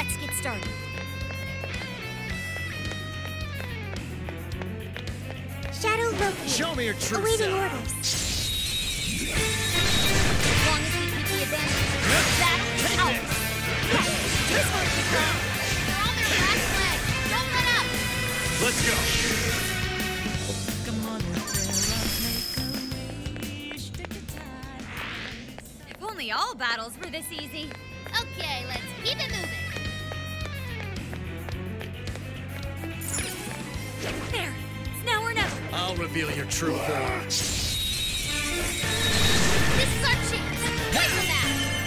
let's get started. Shadow located. Show me your true Awaiting self. orders. As long as we keep the advantage, battle is ours. Yes, this one can go. They're on their last leg. Don't let up. Let's go. If only all battles were this easy. Okay, let's keep it moving. There. It's now or never. I'll reveal your true form. This is our chance. Wait for that.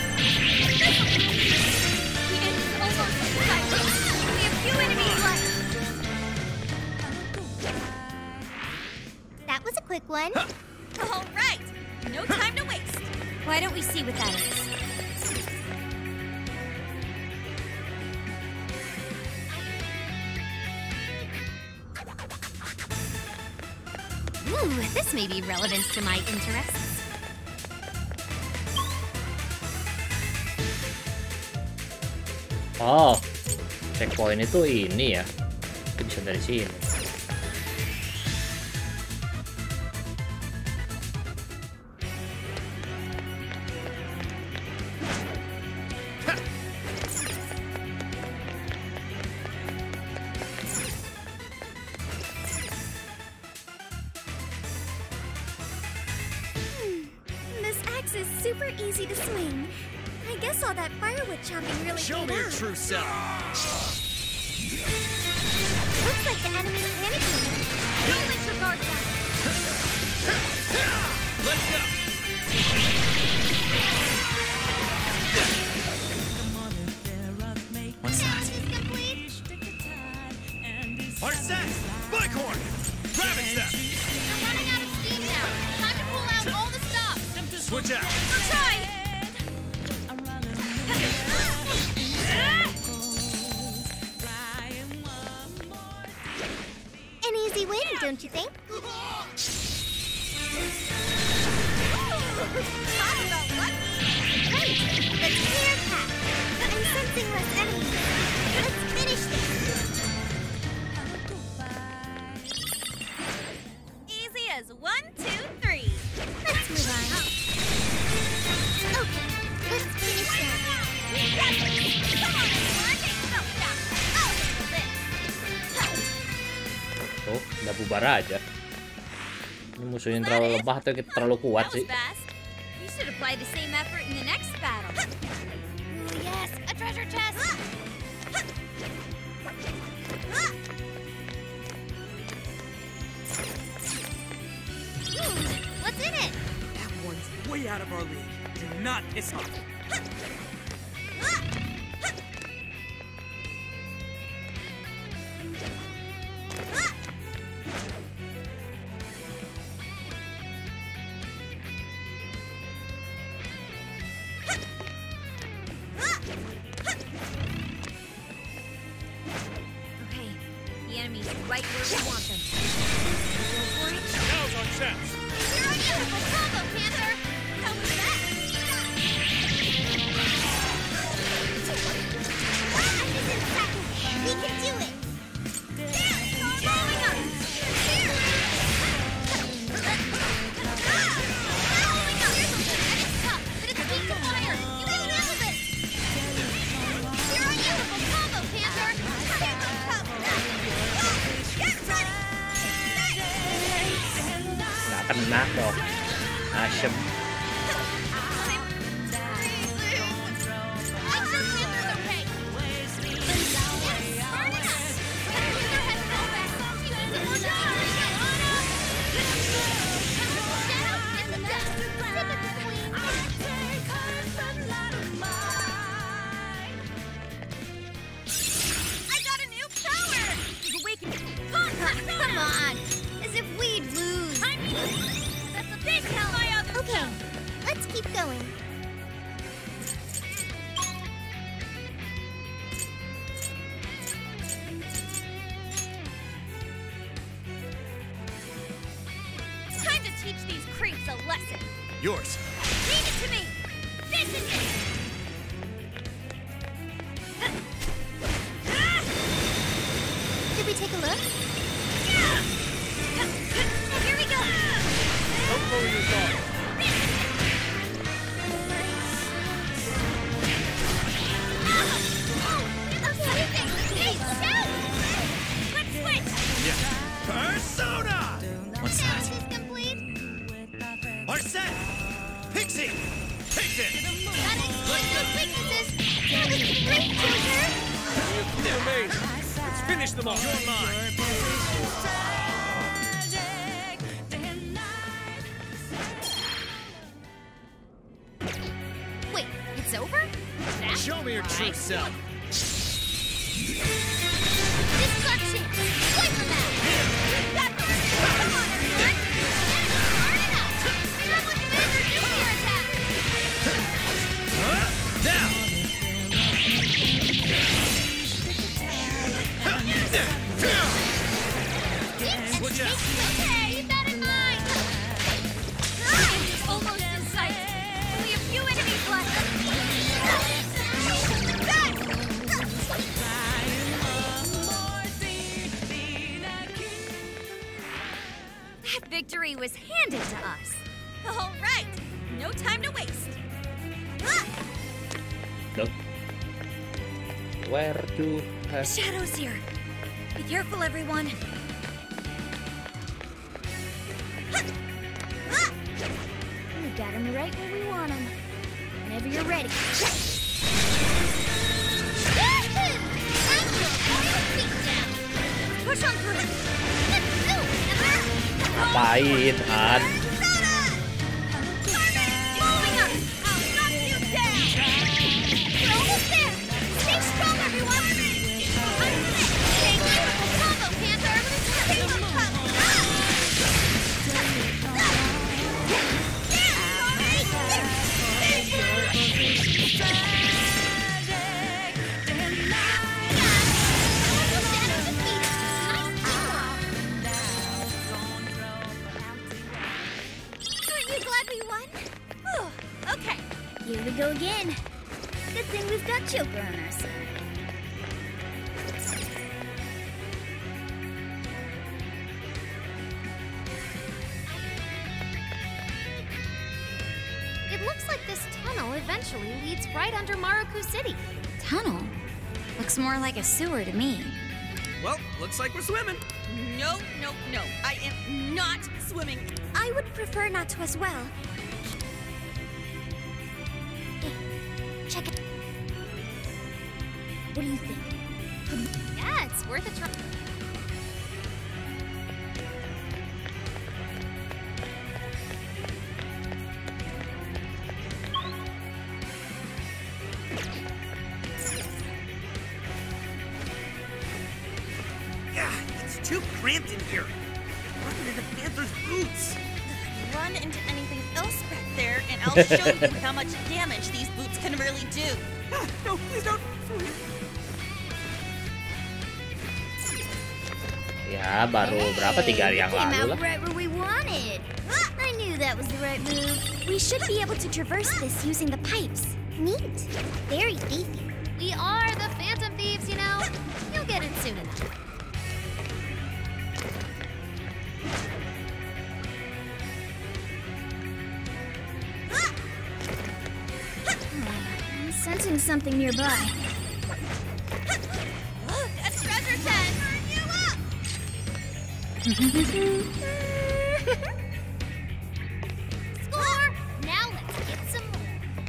The end is almost in sight. We have few enemies left. That was a quick one. All right. No time to waste. Why don't we see what that is? Ooh, this may be relevant to my interests. Oh, checkpoint itu ini ya. Itu bisa dari sini. This axe is super easy to swing. I guess all that firewood chopping really Show paid me your off. true self. Looks like the enemy's panicking. Don't let your guard down. Let's go. What's that? Challenge is complete. Arset! Bighorn! Rabbit step! I'm running out of steam now. Time to pull out all the stops. Switch out! We'll try. An easy win, don't you think? Talk about lucky. Great. Let's clear a path. I'm sensing less enemies. Let's finish this. Easy as 1, 2, 3. Let's move on. Okay, let's finish that. Come on, everyone. No, stop. I'll handle this. Tuh, udah bubar aja. Ini musuhnya terlalu lemah atau kita terlalu kuat That was sih? fast. You should apply the same effort in the next battle. Ooh, yes, a treasure chest. What's in it? That one's way out of our league. Do not piss off. Okay, the enemy's right where we want them. Go for it. Now's our chance! You're on your combo, Panther! How was that? This is second. We can do it! There! Following up! Following up! And it's tough, but it's weak to fire! You can handle this! You're on your combo, Panther! Here comes Get ready! Nggak kena dong. Asem. Come on! As if we'd lose. That's a big help. Okay, let's keep going. It's time to teach these creeps a lesson. Yours. Leave it to me. This is it. Here we go. Don't lower your guard. Persona! What's that? Arsene! Pixie! Take this! Let's finish them all. You're mine. Wait, it's over? That's Show me your true self. This is our chance. Play for that. Come on, everyone. Hard enough. Someone commander nuclear attack. Now! Switch out. Okay, keep that in mind. Almost in sight. Only a few enemies left. That victory was handed to us. All right, no time to waste. Look. Where to have... Shadow's here. Be careful, everyone. We got him right where we want him. Whenever you're ready. Push on through. Ngapain, Han? Moving up. I'll knock you down. We're almost there. Stay strong, everyone. Thank you. Combo, Panther. Keep 'em coming. Aren't you glad we won? Whew, okay. Here we go again. Good thing we've got Joker on our side. It looks like this tunnel eventually leads right under Maruku City. Tunnel? Looks more like a sewer to me. Well, looks like we're swimming. No, no, no. I am not swimming. I would prefer not to as well. Hey, check it. What do you think? Yeah, it's worth a try. Yeah, it's too cramped in here. Run into the Panther's boots. Run into anything else back there, and I'll show you how much damage these boots can really do. Ah, no, please don't. Ya, baru berapa 3 hari yang Came lalu out lah. right where we wanted. I knew that was the right move. We should be able to traverse this using the pipes. Neat. Very thiefy. We are the Phantom Thieves, you know. You'll get it soon enough. I'm sensing something nearby. That's treasure chest! Turn you up! Score! Now let's get some more.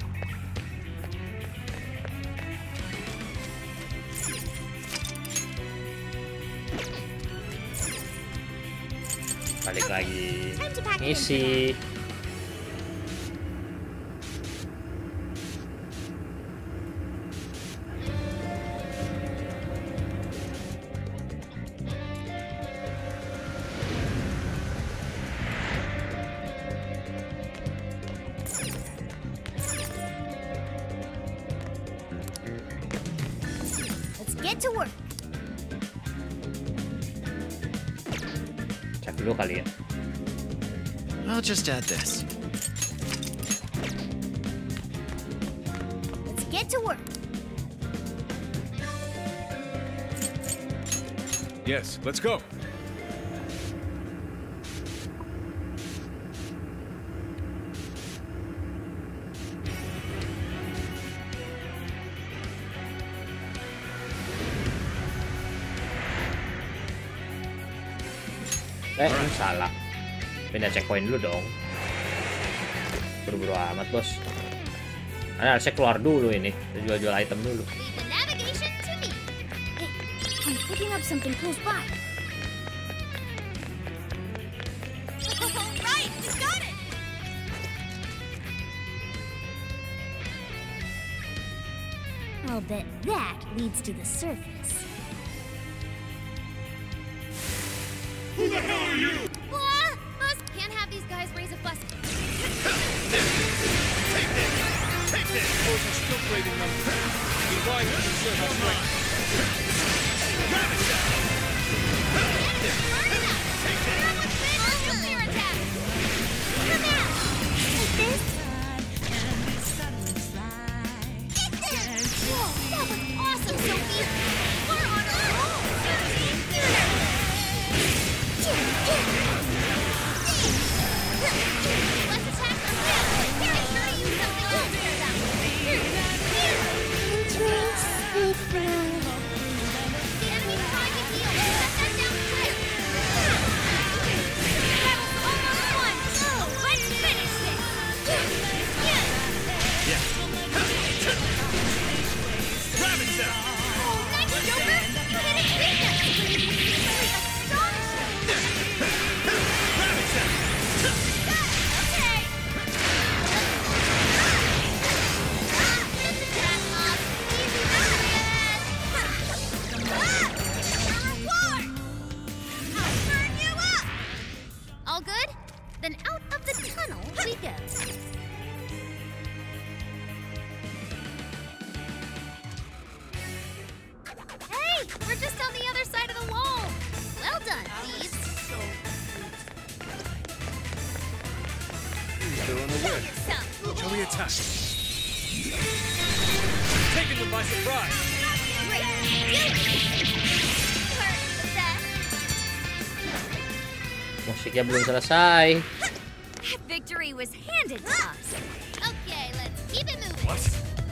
Balik lagi. Time to pack it in. Misi. Let's get to work. Cek dulu kali ya. I'll just add this. Let's get to work. Yes, let's go. Salah. Pindah checkpoint dulu dong. Buru-buru amat, bos. Harusnya keluar dulu ini. Jual-jual item dulu. Leave the navigation to me. Hey, I'm picking up something close by. Right, we got it. I'll bet that leads to the surface. Who the hell are you? Bus can't have these guys raise a fuss. Take this! Those are still great in numbers. Be wise to conserve our strength. Grab it, Jack! Burn it up! Nuclear attack! Come out! Like this? Whoa, that was awesome, Sophie! We're on a roll! Let's attack them now! Very sure to use something else for that one. The enemy's trying to heal. Set that down quick! Battle's almost won! Let's finish this! Grab it, Jack! Oh, nice, Joker! You hit it weakness! Really astonishing! Grab it, Jack! Okay! This attack, Mob! Easy target! Reward! I'll burn you up! All good? Then out of the tunnel we go. Hey! We're just on the other side of the wall! Well done, thieves! They're on the way. Shall we attack? Taking them by surprise. Great! Hurt the best. Musiknya belum selesai. Victory was handed to us. Okay, let's keep it moving. What?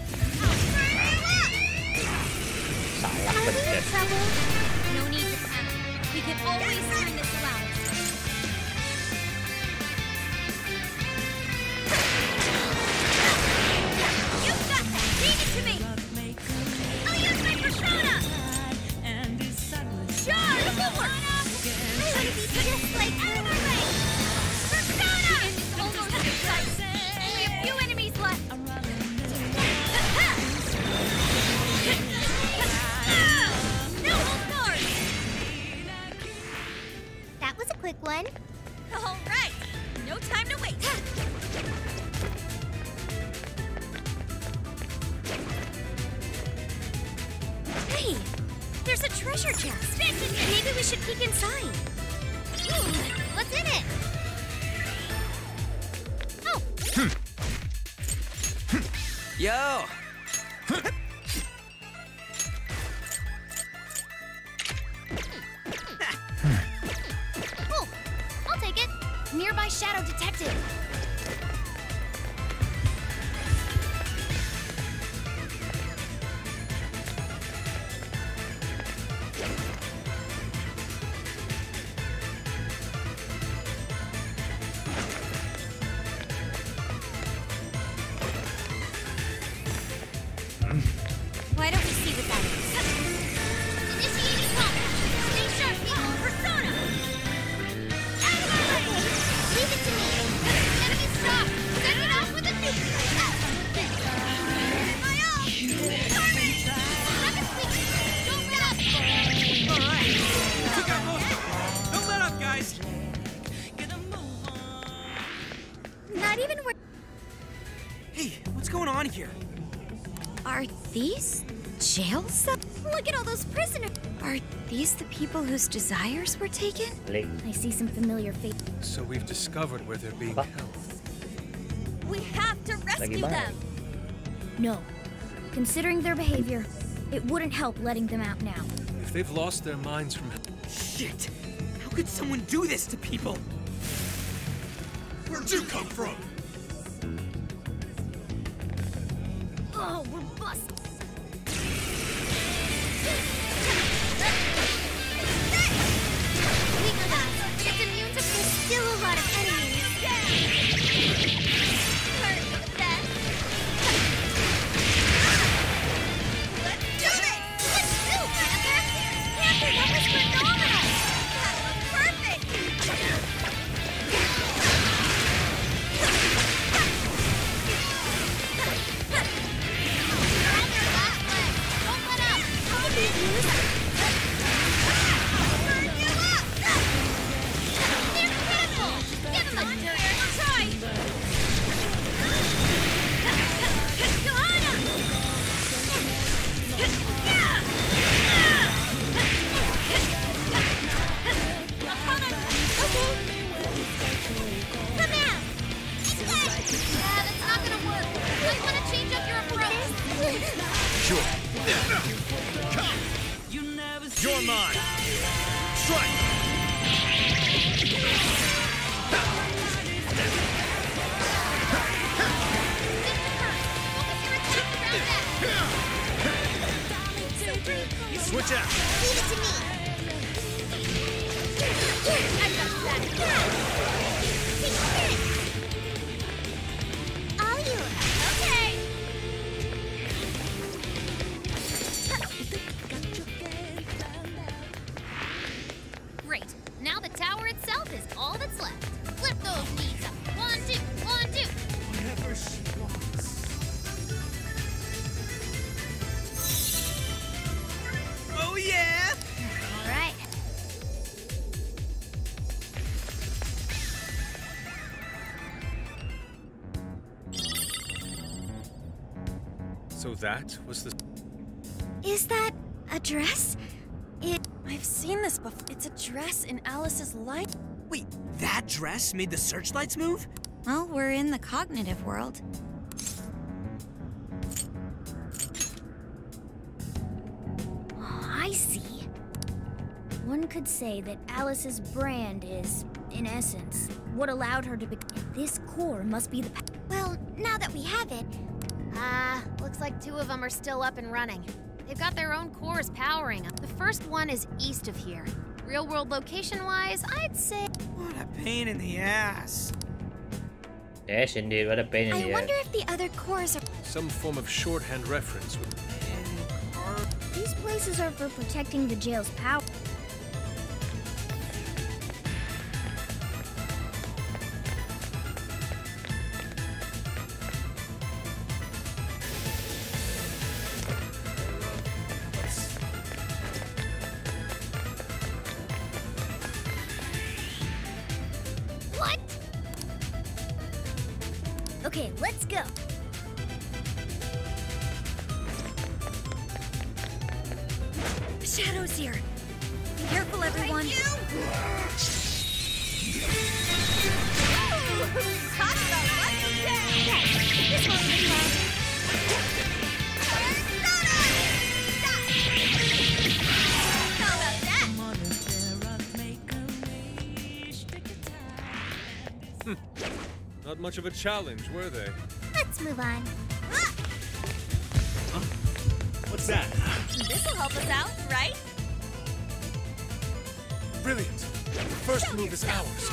Salah pencet. No need to panic. We can always turn this around. You've got that! Leave it to me! I'll use my persona! Sure, this will work! I want to be just like out of our way! Persona! Almost in sight. Only a few enemies left. No hold guards! That was a quick one. All right, no time to wait. Hey, there's a treasure chest. Maybe we should peek inside. What's in it? Oh, Yo! cool. I'll take it. Nearby shadow detected. Why don't we see what that is? Initiating combat. Stay sharp, people. Persona. Out of my way. Leave it to me. Enemy stop. Set it off with a nuke. My all. Garbage. Have a sweet. Don't let up. Took out most of them. Don't let up, guys. Not even worth. Hey, what's going on here? Are these jail cells? Look at all those prisoners. Are these the people whose desires were taken? Link. I see some familiar faces. So we've discovered where they're being Apa? held. We have to rescue Lagi them. No. Considering their behavior, it wouldn't help letting them out now. If they've lost their minds from Shit! How could someone do this to people? Where'd you come from? Oh, we're busted. Weak enough. It's immune to there's still a lot of enemies. Let's do this! Let's go, Panther! Panther, that was phenomenal! That was perfect! Don't let up! How did you use it? Burn you up! They're critical! Give him a turn! Try! Johanna! Come out! Yeah, that's not gonna work. Might want to change up your approach. Sure. You're mine. Strike. Switch out. Leave it to me. I got that. Take this. All yours. Okay. Great. Now the tower itself is all that's left. Flip those knees up. 1, 2, 1, 2. Whatever she wants. Oh yeah! All right. So that was the... Is that a dress? I've seen this before. It's a dress in Alice's life. Wait, that dress made the searchlights move? Well, we're in the cognitive world. Oh, I see. One could say that Alice's brand is, in essence, what allowed her to be. This core must be the. Well, now that we have it. Looks like 2 of them are still up and running. They've got their own cores powering them. The first one is east of here. Real-world location-wise, I'd say. What a pain in the ass. Yes, indeed. What a pain in I the ass. wonder if the other cores are. Some form of shorthand reference with... These places are for protecting the jail's power. What? Okay, let's go. The Shadow's here. Be careful, everyone. Talk about lucky day! This won't be long. How about that? Not much of a challenge, were they? Let's move on. What's that? This'll help us out, right? Brilliant. The first move is ours.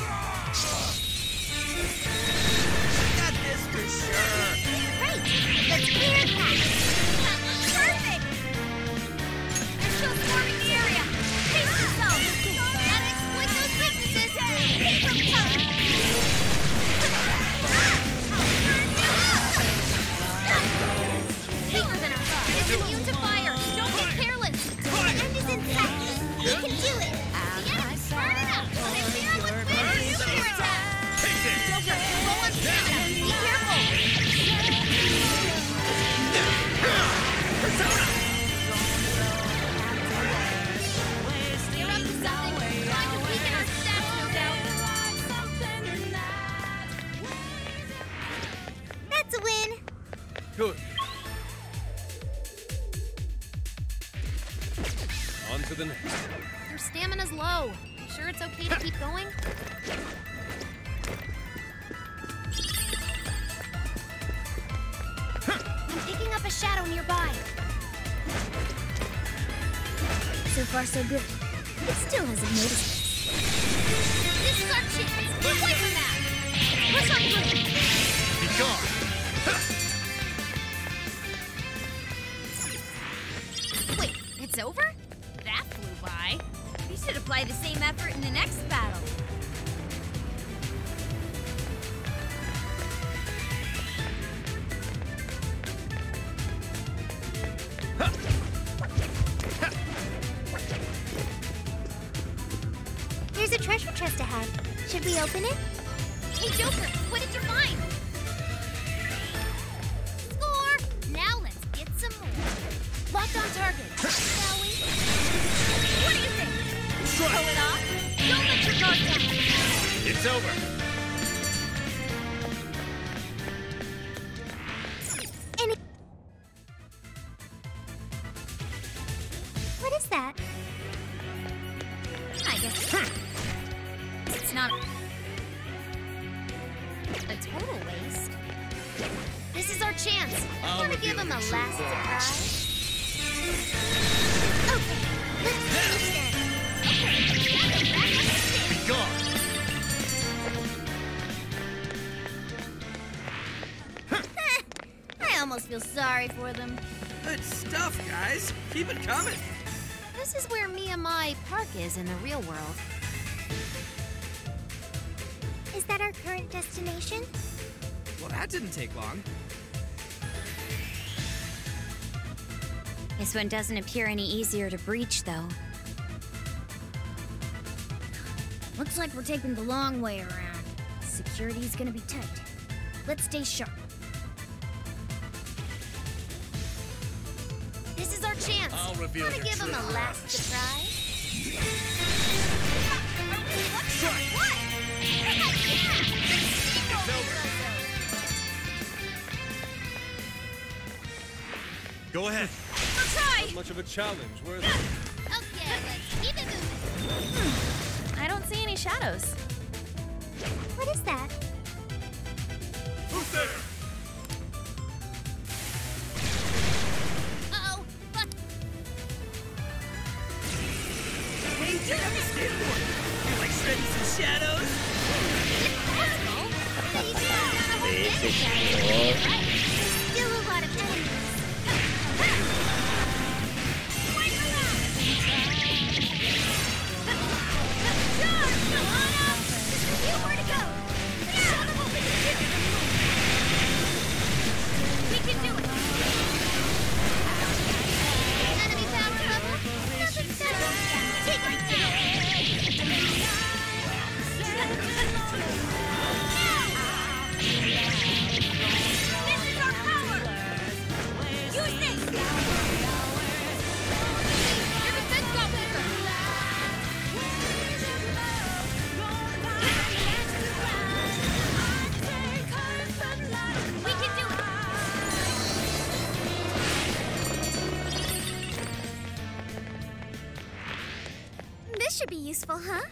Got this for sure. Great! Let's clear it back. That looks perfect! They're still swarming the area. Pace yourself! Gotta exploit those weaknesses! Hit from top! Weaker than our thought. It's immune to fire. Don't be careless. The end is in sight. We can do it. Yes, burn it up. They clear up with nuclear attack. Joker, low on stamina. Be careful. You're up to something. Trying to weaken our stats, no doubt. That's a win. Good. On to the next. They're stamina's low. You sure it's okay to keep going? I'm picking up a shadow nearby. So far, so good. It still hasn't noticed us. This is our chance. Get away from that! Push on through! Be gone! Wait, it's over? That flew by. We should apply the same effort in the next battle. There's a treasure chest ahead. Should we open it? Hey, Joker, what did you find? Score! Now let's get some more. Locked on target. Shall we? What do you think? Pull it off? Don't let your guard down. It's over. Any... What is that? I guess it's not a total waste. This is our chance. Want to give him a last surprise? Okay, let's finish this. Be gone! I almost feel sorry for them. Good stuff, guys. Keep it coming. This is where Miyamai Park is in the real world. Is that our current destination? Well, that didn't take long. This one doesn't appear any easier to breach, though. Looks like we're taking the long way around. Security's gonna be tight. Let's stay sharp. This is our chance. I'll reveal Wanna your give him true a last surprise? Strike! It's over. Go ahead. Not much of a challenge, were they? Okay, let's keep it moving. I don't see any shadows. What is that? Who's there? Uh-oh. What are you doing? Stand for? You like shredding some shadows? Still a lot of enemies. Where to go? Shut him open. We can do it. Enemy power level. Nothing special. Take it down. This is our power. Use this. Your defense got weaker. We can do it. This should be useful, huh?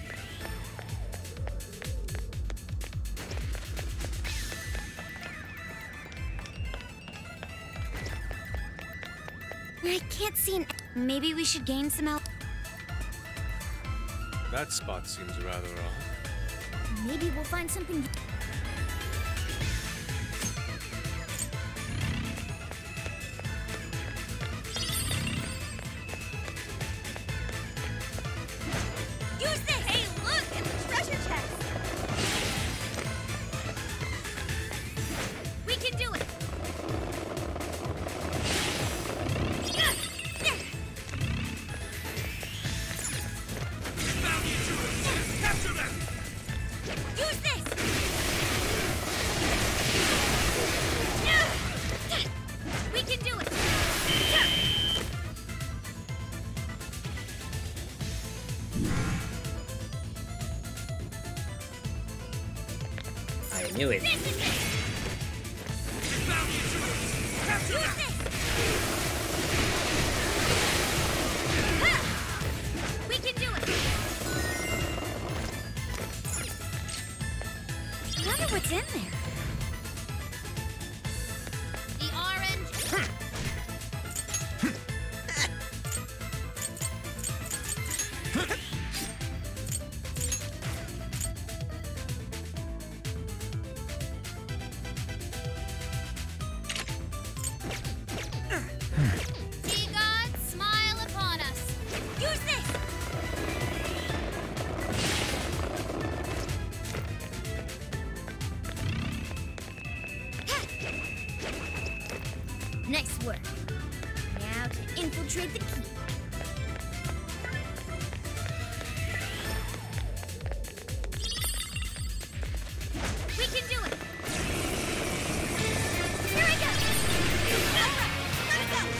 I can't see an... Maybe we should gain some help. That spot seems rather off. Maybe we'll find something... Use this! Hey, look! It's a treasure chest! We can do it. Capture them! Use this. We can do it. I knew it. This is it. Capture Use them! this. We can do wonder what's in there. The orange. Sea God, smile upon us. Use this! Nice work. Now to infiltrate the keep. We can do it. Here I go. Let's go.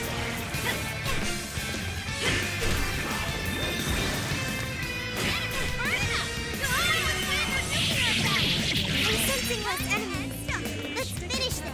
I'm sensing less enemies. Let's finish this.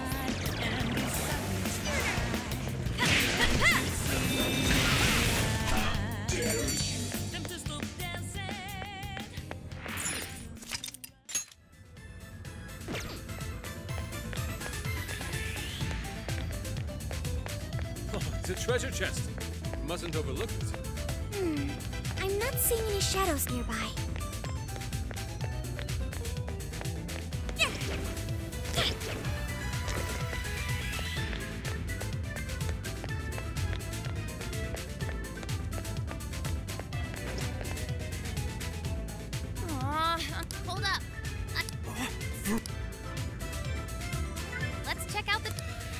Oh, it's a treasure chest. Mustn't overlook it. I'm not seeing any shadows nearby. Aw, hold up. Let's check out the...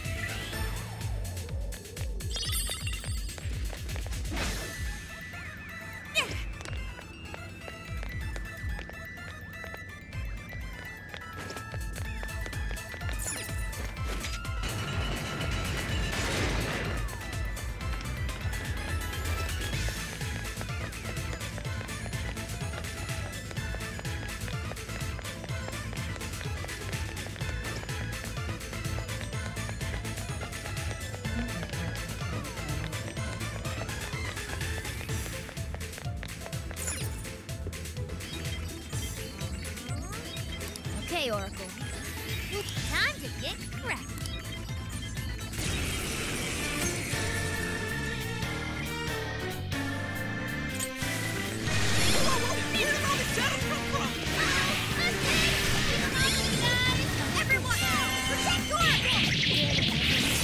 Okay, Oracle. It's time to get cracking. Where did all the shadows come from? Everyone, protect Oracle!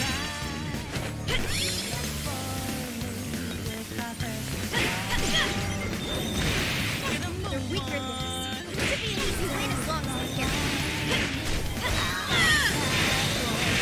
They're weaker than this. Should be an easy win as long as we can.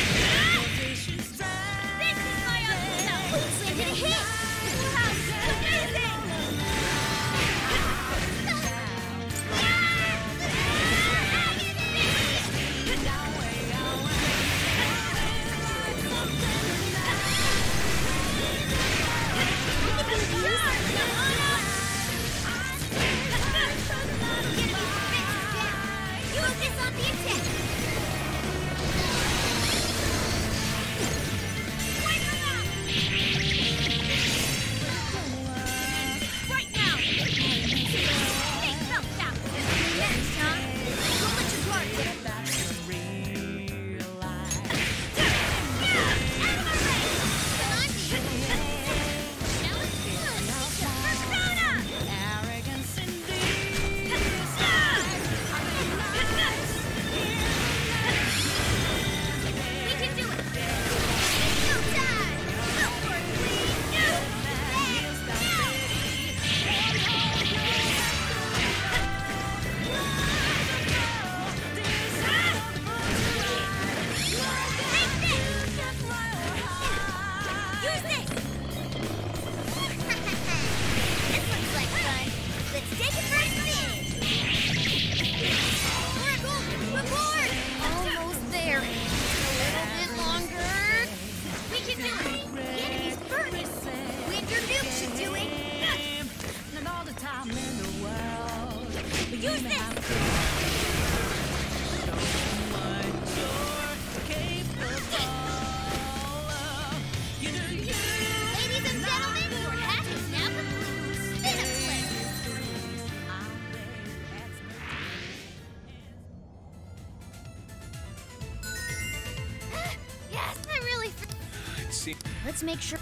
see. Let's make sure.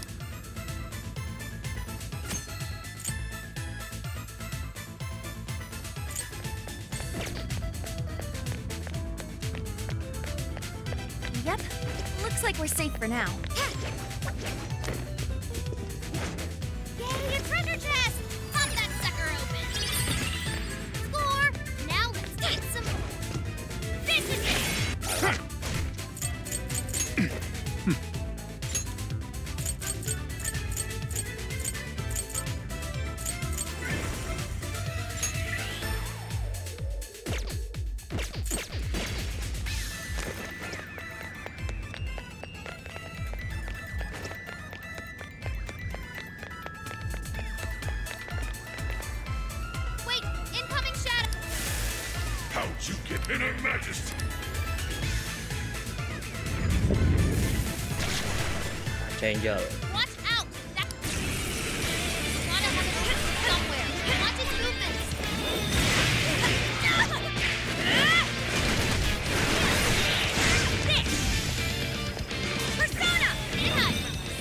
Yep. Looks like we're safe for now. Yay, a treasure chest! Pop that sucker open! Score! Now let's get some more. This is it! Wait! Incoming shadow! How'd you get in Her Majesty? Changer. Watch out! That... Wanna have a trick somewhere. Watch its movements. This! Persona! Get high,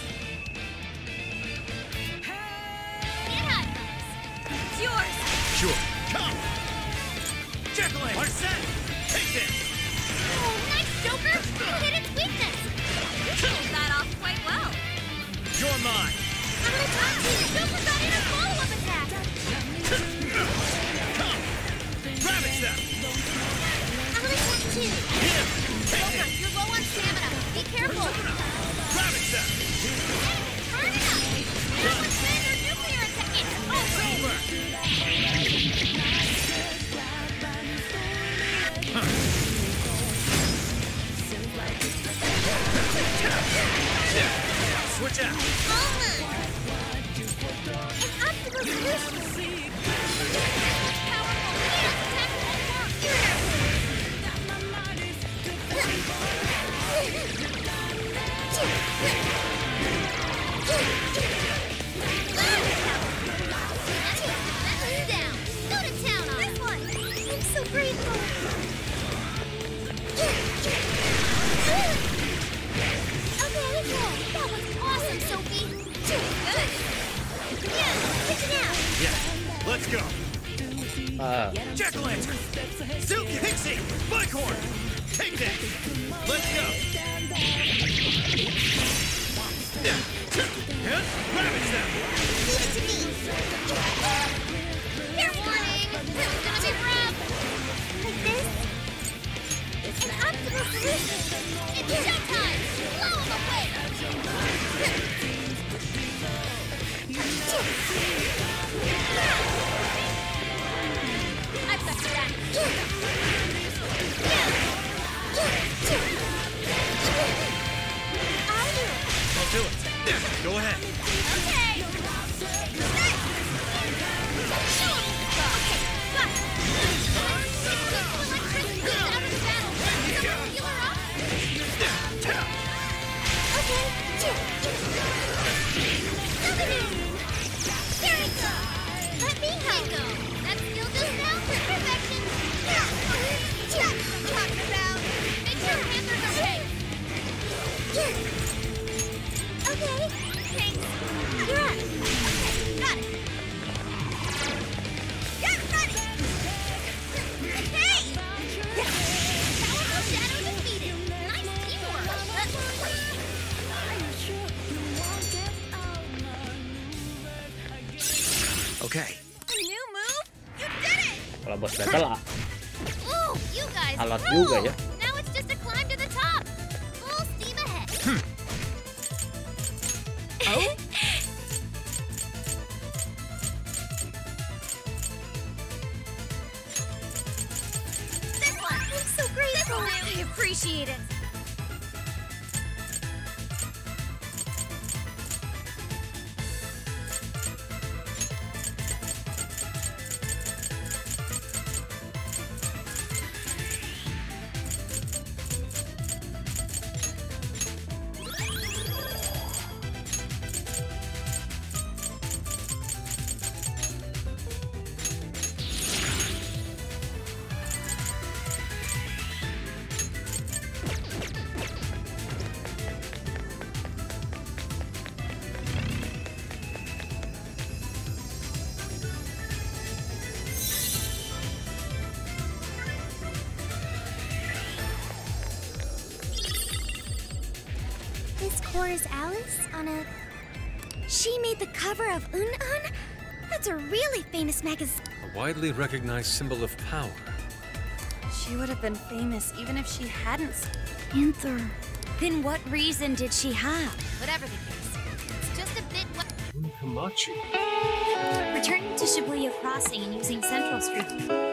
Get high, It's yours. Sure. Come! Jekyll, are set! Take this! Oh, nice, Joker! You hit its weakness! You pulled that off quite well. You're mine! I'm gonna talk to you! Joker got in a follow-up attack! Come! Ravage them! I'm gonna talk to you! Here! Take Joker, it! you're low on stamina. Be careful! Ravage them! Burn it up! Now let's send our nuclear attack! It's over! Switch out! An obstacle solution! Powerful! Yes, attack Let down! Go to town on this one! I'm so grateful! Okay, that was awesome, Sophie! Good! Yeah, pitch it out! Yeah, let's go! Jack-o'-lantern! Silky Pixie! Bicorn! Take this! Let's go! Ravage them! Leave it to me! Fair warning! This is gonna be rough! Like this? An optimal solution! It's showtime! Blow him away! I've got that! I'll do it! I'll do it! There, go ahead! Okay! Okay, thanks. You're up. Okay, got it. Get ready! Hey! Powerful Shadow defeated. Nice teamwork. Okay. A new move? You did it! Kalau bos battle Ooh, you guys alat rule. juga ya. Now it's just a climb to the top. Full steam ahead. Oh? This one! I'm so grateful! I appreciate it! This core is Alice on a... She made the cover of Un-Un? That's a really famous magazine. A widely recognized symbol of power. She would have been famous even if she hadn't. Panther. Then what reason did she have? Whatever the case, it's just a bit... Kamachi. Returning to Shibuya Crossing and using Central Street.